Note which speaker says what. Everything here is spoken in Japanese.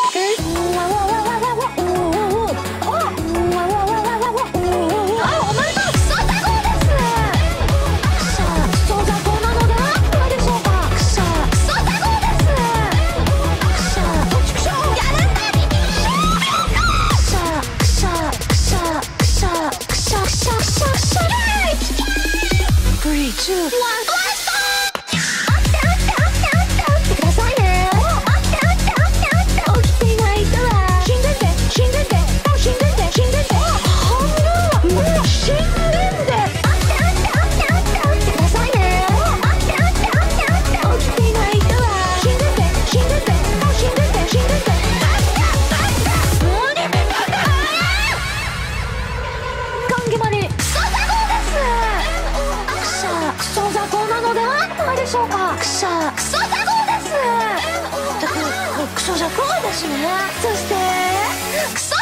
Speaker 1: クソ雑魚なのではないでしょうか。クソ雑魚です。全くクソ雑魚ですね。そしてクソ